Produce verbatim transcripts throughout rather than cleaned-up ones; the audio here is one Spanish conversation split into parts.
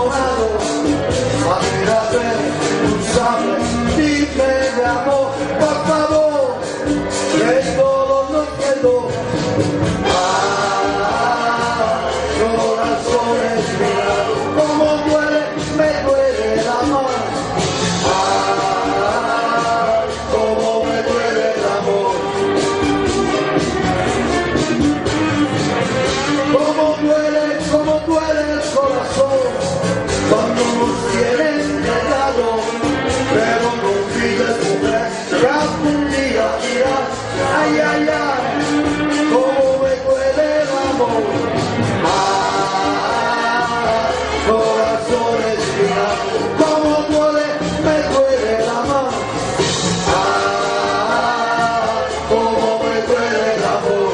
enamorado, a mírate, tú sabes, dime de amor, por favor, que todo no quedó. Ah, corazón espinado, como duele, me duele el amor. Ah, como me duele el amor. Como duele, como duele el corazón cuando nos tienen negado, pero no olvides, mujer, que algún día dirás, ay, ay, ay, como me duele el amor. Ah, corazón espinado, como duele, me duele el amor. Ah, como me duele el amor.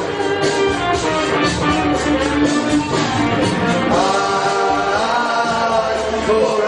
Ay,